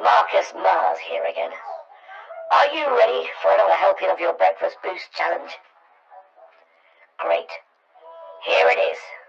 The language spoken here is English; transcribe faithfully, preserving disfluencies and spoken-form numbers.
Marcus Mars here again. Are you ready for another helping of your Breakfast Boost challenge? Great. Here it is.